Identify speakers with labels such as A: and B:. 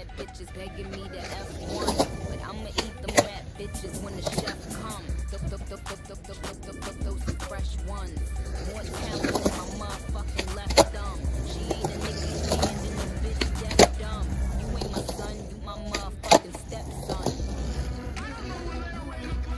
A: bitches begging me to F1. But I'ma eat them rap bitches when the chef